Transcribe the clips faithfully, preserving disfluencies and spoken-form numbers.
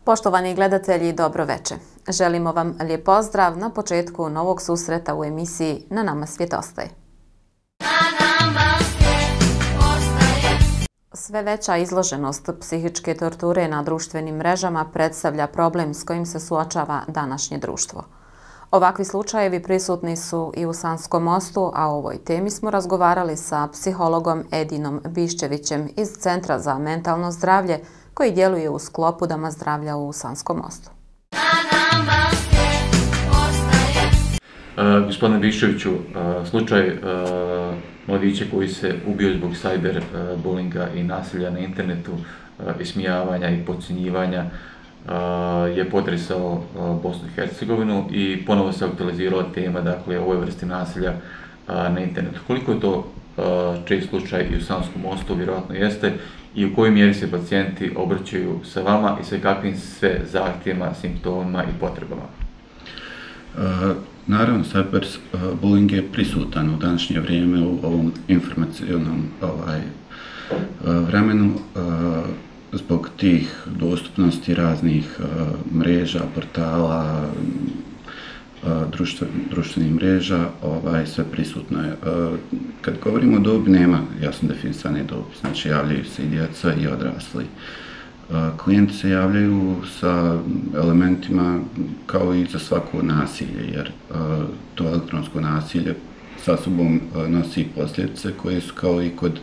Poštovani gledatelji, dobro veče. Želimo vam lijep pozdrav na početku novog susreta u emisiji Na nama svijet ostaje. Sve veća izloženost psihičke torture na društvenim mrežama predstavlja problem s kojim se suočava današnje društvo. Ovakvi slučajevi prisutni su i u Sanskom Mostu, a o ovoj temi smo razgovarali sa psihologom Edinom Biščevićem iz Centra za mentalno zdravlje koji djeluje u sklopu Doma zdravlja u Sanskom Mostu. Uh, gospodine Biščeviću, uh, slučaj uh, mladića koji se ubio zbog cyber uh, bullinga i nasilja na internetu, uh, ismijavanja i podcjenjivanja uh, je potresao uh, Bosnu i Hercegovinu i ponovo se aktualizirala tema, dakle, ovoj vrsti nasilja uh, na internetu. Koliko je to uh, čest slučaj i u Sanskom Mostu, vjerojatno jeste, i u kojoj mjeri se pacijenti obraćaju sa vama i sa kakvim sve zahtjevima, simptomima i potrebama? Uh, naravno, cyberbullying je prisutan u današnje vrijeme u ovom informacionalnom ovaj, uh, vremenu uh, zbog tih dostupnosti raznih uh, mreža, portala, uh, društven, društvenih mreža, ovaj, sve prisutno je. Uh, kad govorimo o dobi, nema jasno definisane dobi, znači javljaju se i djeca i odrasli. Klijenti se javljaju sa elementima kao i za svako nasilje, jer to elektronsko nasilje sa sobom nosi posljedice koje su kao i kod,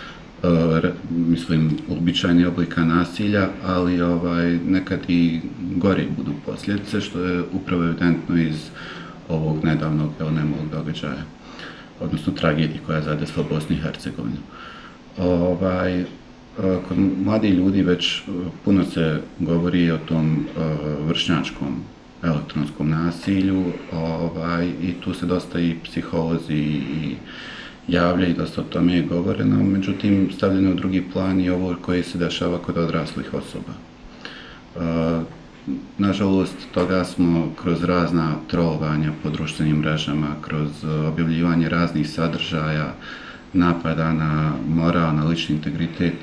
mislim, uobičajenih oblika nasilja, ali ovaj, nekad i gore budu posljedice, što je upravo evidentno iz ovog nedavnog nemilog događaja, odnosno tragedije koja je zadesila Bosnu i Hercegovinu. Ovaj, Kod mladih ljudi već puno se govori o tom uh, vršnjačkom elektronskom nasilju, ovaj, i tu se dosta i psiholozi i javlja i dosta o tome je govoreno, međutim stavljeno u drugi plan i ovo koje se dešava kod odraslih osoba. Uh, nažalost, toga smo kroz razna trolovanja po društvenim mrežama, kroz objavljivanje raznih sadržaja, napada na moral, na lični integritet,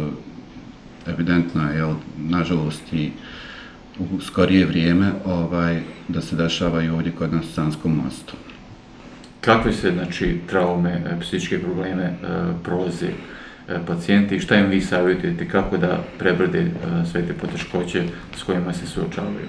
evidentno je, nažalost, i u skorije vrijeme ovaj, da se dešavaju ovdje kod nas u Sanskom Mostu. Kakve se, znači, traume, psihičke probleme e, prolaze e, pacijenti i šta im vi savjetujete, kako da prebrode e, sve te poteškoće s kojima se suočavaju?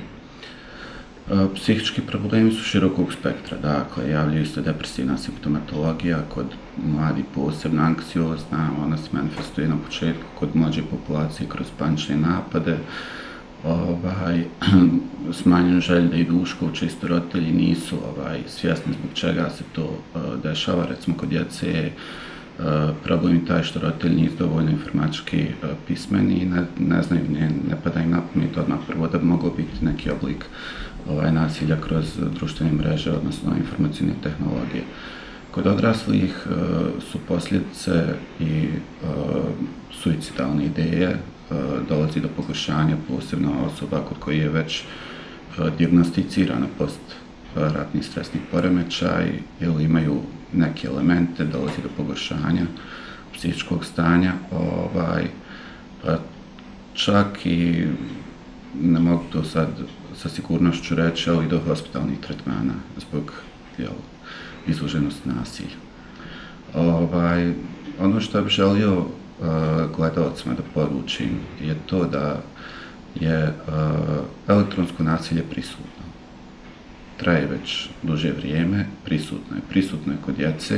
Psihički problemi su širokog spektra, dakle, javljaju se depresivna simptomatologija, kod mladi posebno anksiozna, ona se manifestuje na početku kod mlađe populacije kroz panične napade, ovaj, smanjenu želju da idu u školu, često roditelji nisu ovaj, svjesni zbog čega se to uh, dešava, recimo kod djece je uh, problem je taj što roditelji nisu dovoljno informatički uh, pismeni i ne, ne znaju, ne, ne pada im na pamet odmah prvo da bi moglo biti neki oblik ovaj, nasilja kroz društvene mreže, odnosno informacijne tehnologije. Kod odraslih uh, su posljedice i uh, suicidalne ideje, uh, dolazi do pogoršanja, posebno osoba kod koji je već uh, dijagnosticirana post-ratni stresni poremećaj ili imaju neke elemente, dolazi do pogoršanja psihičkog stanja, ovaj, pa čak i ne mogu to sad sa sigurnošću reći, ali i do hospitalnih tretmana zbog jel, izloženosti nasilju. Ovaj, ono što bih želio uh, gledalcima da poručim je to da je uh, elektronsko nasilje prisutno. Traje već duže vrijeme, prisutno je. Prisutno je kod djece,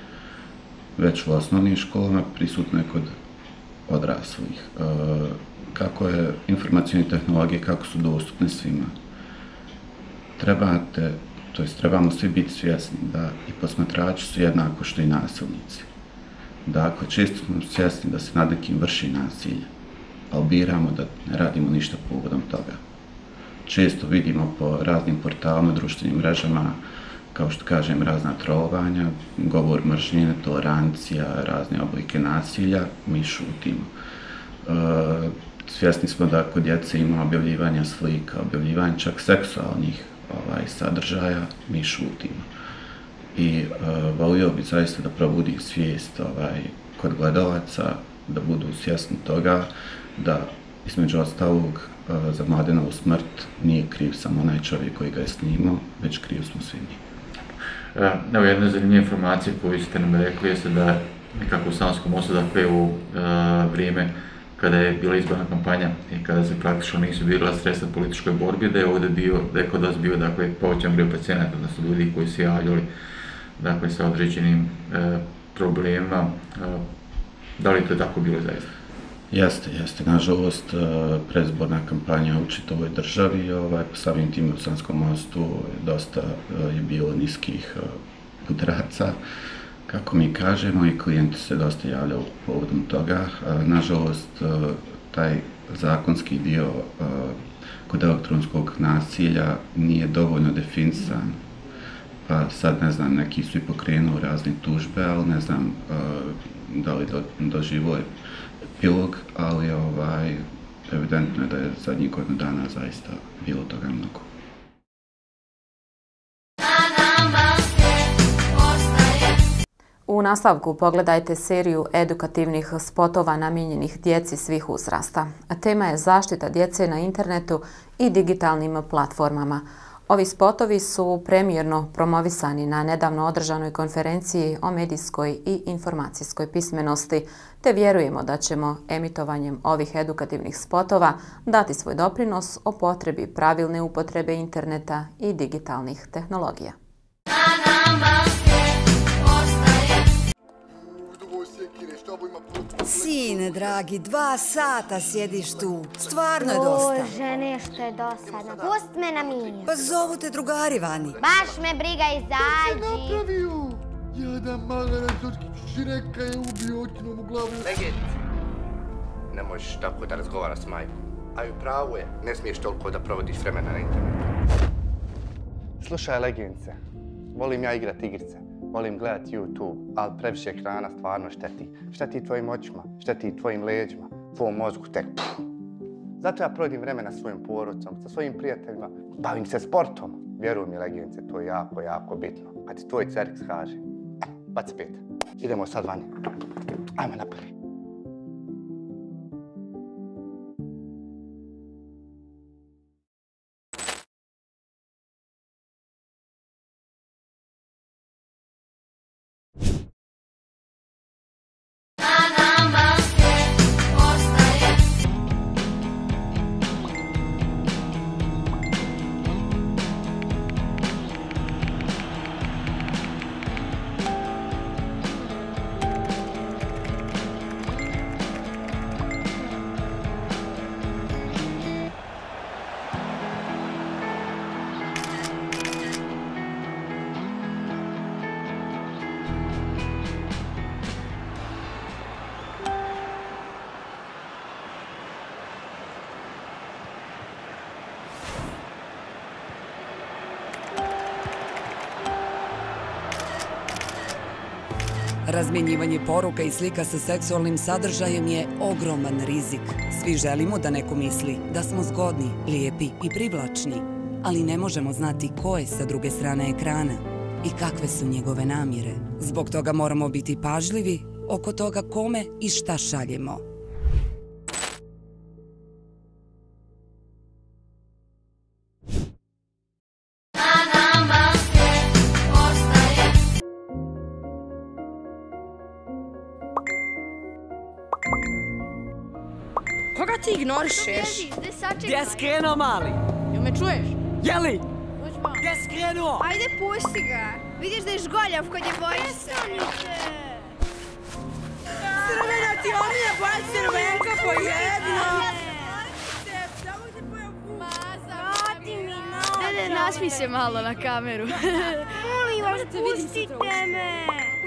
već u osnovnim školama, prisutno je kod odraslih. Uh, kako je informacijne tehnologije, kako su dostupne svima. Trebate, to jest trebamo svi biti svjesni da i posmatrači su jednako što i nasilnici. Dakle, često smo svjesni da se nad nekim vrši nasilje, ali biramo da ne radimo ništa povodom toga. Često vidimo po raznim portalima, društvenim mrežama, kao što kažem, razna trolovanja, govor mržnje, tolerancija, razne oblike nasilja, mi šutimo. E, Svjesni smo da kod djece ima objavljivanja slika, objavljivanja čak seksualnih ovaj, sadržaja, mi šutimo. I uh, volio bi zaista da probudim svijest ovaj, kod gledalaca, da budu svjesni toga da Između ostalog, za Mladenovu smrt nije kriv samo onaj čovjek koji ga je snimao, već kriv smo svi mi. Evo, jedna zanimljiva informacija koju ste nam rekli jeste da nekako u Sanskom mostu, dakle u vrijeme kada je bila izborna kampanja i kada se praktično nisu bila sredstva u političkoj borbi, da je ovdje bio, da je kod vas bio, dakle, povećan broj pacijenata, odnosno ljudi koji se javljali, dakle, sa određenim problemima. Da li to je tako bilo zaista? Jeste, jeste. Nažalost, predizborna kampanja u čitavoj državi, po samim tim u Sanskom mostu dosta je bilo niskih udaraca, kako mi kažemo, i klijenti se dosta javljaju povodom toga. Nažalost, taj zakonski dio kod elektronskog nasilja nije dovoljno definisan. Pa sad, ne znam, neki su i pokrenuli razne tužbe, ali ne znam da li doživo je epilog, ali evidentno je da je zadnjih godinu dana zaista bilo toga mnogo. U nastavku pogledajte seriju edukativnih spotova namijenjenih djeci svih uzrasta. Tema je zaštita djece na internetu i digitalnim platformama. Ovi spotovi su premijerno promovisani na nedavno održanoj konferenciji o medijskoj i informacijskoj pismenosti, te vjerujemo da ćemo emitovanjem ovih edukativnih spotova dati svoj doprinos o potrebi pravilne upotrebe interneta i digitalnih tehnologija. Sine, dragi, dva sata sjediš tu. Stvarno je dosta. Bože, nešto je dosadno. Pust me na miru. Pa zovu te drugari vani. Baš me briga, izađi. Šta je napravio? Jedan mala razorski šireka je ubio otinom u glavu. Legendice, ne možeš tako da razgovara s majkom. A i pravo je, ne smiješ toliko da provodiš vremena na internetu. Slušaj, Legendice, volim ja igrat igrice. Volim gledat YouTube, ali previše ekrana stvarno šteti. Šteti tvojim očima, šteti tvojim leđima, tvojom mozgu tek. Zato ja provodim vremena sa svojim porodicom, sa svojim prijateljima. Bavim se sportom. Vjeruj mi, Legendice, to je jako, jako bitno. Kad ti tvoj cerks kaže, baci pet. Idemo sad vani. Ajmo naprijed. Razmjenjivanje poruka i slika sa seksualnim sadržajem je ogroman rizik. Svi želimo da neko misli da smo zgodni, lijepi i privlačni, ali ne možemo znati ko je sa druge strane ekrana i kakve su njegove namjere. Zbog toga moramo biti pažljivi oko toga kome i šta šaljemo. Koga ti ignorišeš? Gdje je skrenuo mali? Jel me čuješ? Jeli? Gdje je skrenuo? Ajde, pusti ga. Vidiš da je žgoljav kod je bojiš se. Crvena ti omilja, boja crvenka po jedno. Vrati mi noga. Dede, nasmij se malo na kameru. Molim vas, pustite me.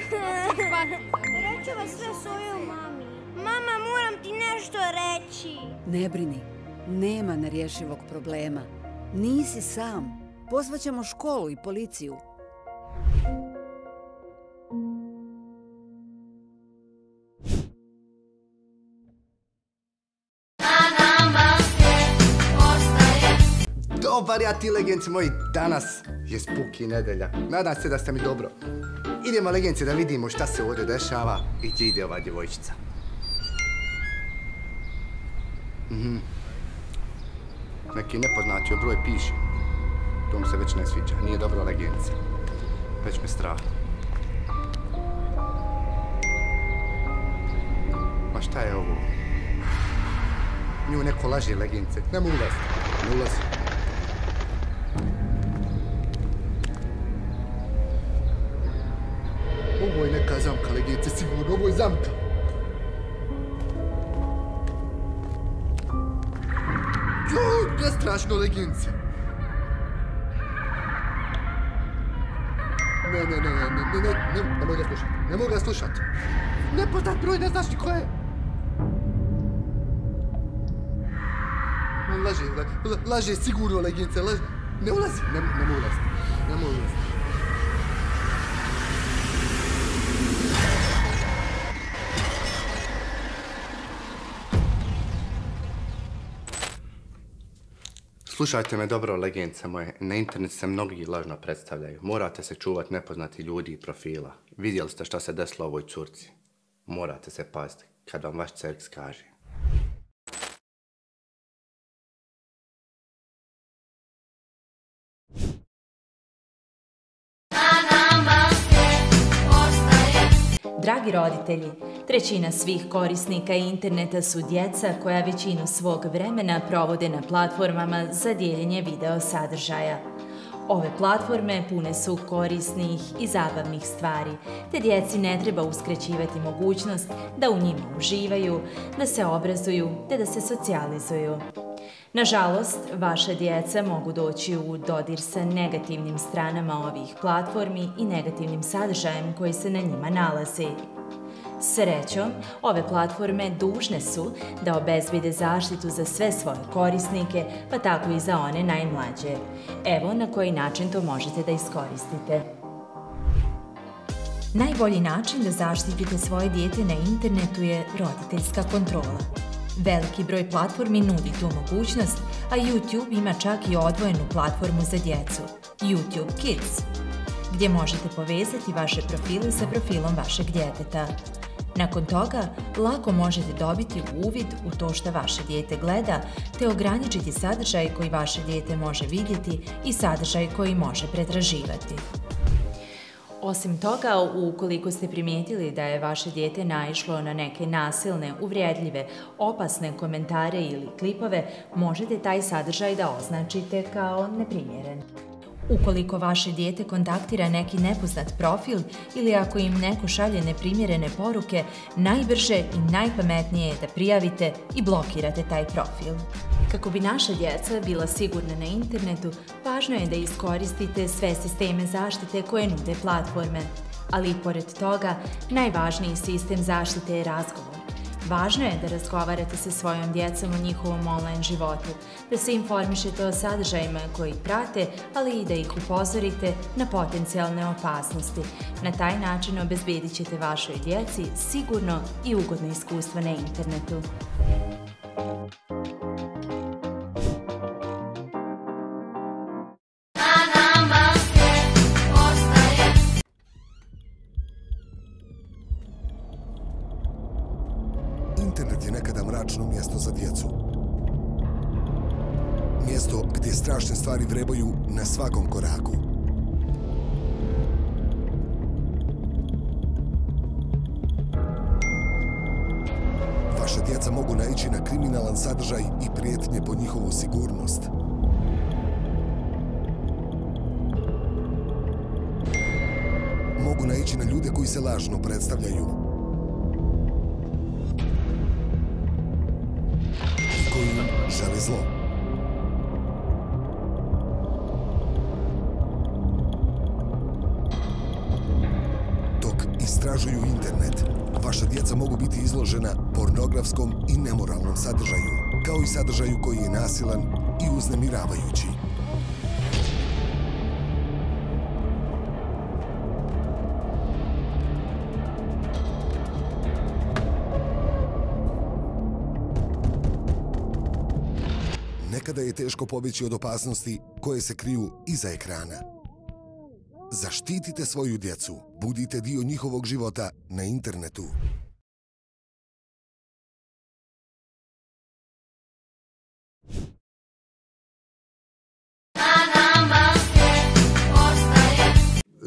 Reću vas sve svojoj mami. Mama, moram ti nešto reći. Ne brini, nema nerješivog problema. Nisi sam. Pozvaćemo školu i policiju. Dobar ja ti, Legenci moji, danas je Spuki nedelja. Nadam se da ste mi dobro. Idemo, Legenci, da vidimo šta se ovdje dešava i gdje ide ova djevojčica. Mhm. Neki nepoznati broj piše. To mi se već ne sviđa. Nije dobra legencija. Već me strah. Ma šta je ovo? Nju neko laže legince. Nemo ulazi. Ne ulazi. Ovo je neka zamka legince, sigurno. Ovo je zamka. Jo, prestrašno legince. Ne, ne, ne, ne, ne, ne, ne, ne mogu ga slušati. Ne mogu ga slušati. Nepoznat broj, ne znaš ni ko je. On laže, la, laže sigurno legince, laže. Ne ulazi, ne, ne mogu ulazi. Ne mogu ulazi. Slušajte me dobro, legince moje. Na internetu se mnogi lažno predstavljaju. Morate se čuvati nepoznati ljudi i profila. Vidjeli ste šta se desilo ovoj curci. Morate se paziti kad vam vaš cerk kaže. Dragi roditelji, trećina svih korisnika interneta su djeca koja većinu svog vremena provode na platformama za dijeljenje video sadržaja. Ove platforme pune su korisnih i zabavnih stvari, te djeci ne treba uskraćivati mogućnost da u njima uživaju, da se obrazuju te da se socijalizuju. Nažalost, vaša djeca mogu doći u dodir sa negativnim stranama ovih platformi i negativnim sadržajem koji se na njima nalazi. Srećom, ove platforme dužne su da obezbede zaštitu za sve svoje korisnike, pa tako i za one najmlađe. Evo na koji način to možete da iskoristite. Najbolji način da zaštitite svoje dijete na internetu je roditeljska kontrola. Veliki broj platformi nudi tu mogućnost, a YouTube ima čak i odvojenu platformu za djecu, YouTube Kids, gdje možete povezati vaše profile sa profilom vašeg djeteta. Nakon toga, lako možete dobiti uvid u to što vaše dijete gleda, te ograničiti sadržaj koji vaše dijete može vidjeti i sadržaj koji može pretraživati. Osim toga, ukoliko ste primijetili da je vaše dijete naišlo na neke nasilne, uvredljive, opasne komentare ili klipove, možete taj sadržaj da označite kao neprimjeren. Ukoliko vaše dijete kontaktira neki nepoznat profil ili ako im neko šalje neprimjerene poruke, najbrže i najpametnije je da prijavite i blokirate taj profil. Kako bi naša djeca bila sigurna na internetu, važno je da iskoristite sve sisteme zaštite koje nude platforme. Ali i pored toga, najvažniji sistem zaštite je razgovor. Važno je da razgovarate sa svojom djecom o njihovom online životu, da se informišete o sadržajima koji prate, ali i da ih upozorite na potencijalne opasnosti. Na taj način obezbedit ćete vašoj djeci sigurno i ugodno iskustvo na internetu. Internet je nekada mračno mjesto za djecu. Mjesto gdje strašne stvari vrebaju na svakom koraku. Vaša djeca mogu naići na kriminalan sadržaj i prijetnje po njihovu sigurnost. Mogu naići na ljude koji se lažno predstavljaju. Koji žele zlo. Dok istražuju internet, vaša djeca mogu biti izložena pornografskom i nemoralnom sadržaju, kao i sadržaju koji je nasilan i uznemiravajući. Nekada je teško pobjeći od opasnosti koje se kriju iza ekrana. Zaštitite svoju djecu, budite dio njihovog života na internetu.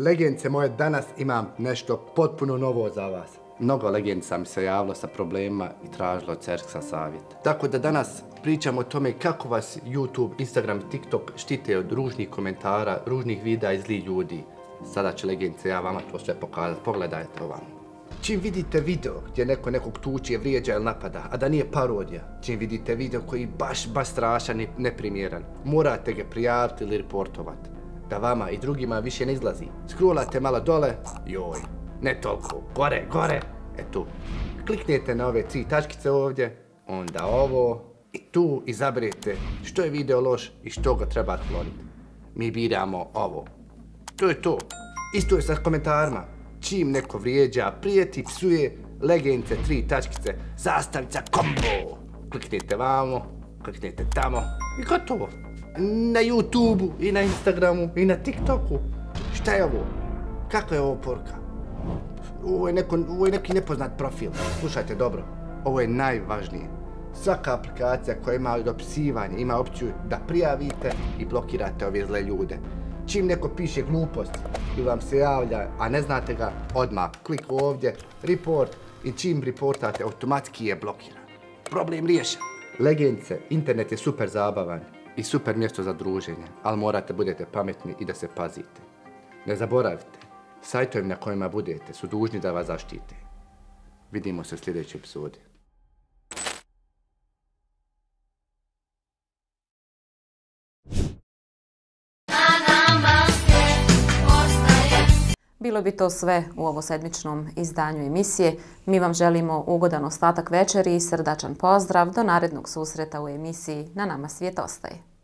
Legence moje, danas imam nešto potpuno novo za vas. Mnogo legenca mi se javilo sa problemima i tražilo od Cerksa savjet. Tako da danas pričamo o tome kako vas YouTube, Instagram, TikTok štite od ružnih komentara, ružnih videa i zlih ljudi. Sada će legence ja vama to sve pokazati. Pogledajte ovamo. Čim vidite video gdje neko nekog tuče, vrijeđa ili napada, a da nije parodija, čim vidite video koji je baš, baš strašan i neprimjeran, morate ga prijaviti ili reportovati. Da vama i drugima više ne izlazi. Scrollate malo dole, joj, ne toliko, gore, gore, e tu. Kliknete na ove tri tačkice ovdje, onda ovo, i tu izaberete što je video loš i što ga treba otkloniti. Mi biramo ovo. To je to. Isto je sa komentarima. Čim neko vrijeđa, prijeti, psuje, legence, tri tačkice, zastavica, kombo. Kliknete vamo, kliknete tamo i gotovo. Na YouTubeu i na Instagramu i na TikToku. Šta je ovo? Kakva je ovo poruka? Ovo je, neko, ovo je neki nepoznat profil. Slušajte dobro, ovo je najvažnije. Svaka aplikacija koja ima dopisivanje ima opciju da prijavite i blokirate ove zle ljude. Čim neko piše glupost ili vam se javlja, a ne znate ga, odmah klik ovdje, report i čim reportate, automatski je blokiran. Problem riješen. Legence, internet je super zabavan i super mjesto za druženje, ali morate budete pametni i da se pazite. Ne zaboravite, sajtovi na kojima budete su dužni da vas zaštite. Vidimo se u sljedećoj epizodi. Bilo bi to sve u ovosedmičnom izdanju emisije. Mi vam želimo ugodan ostatak večeri i srdačan pozdrav do narednog susreta u emisiji Na nama svijet ostaje.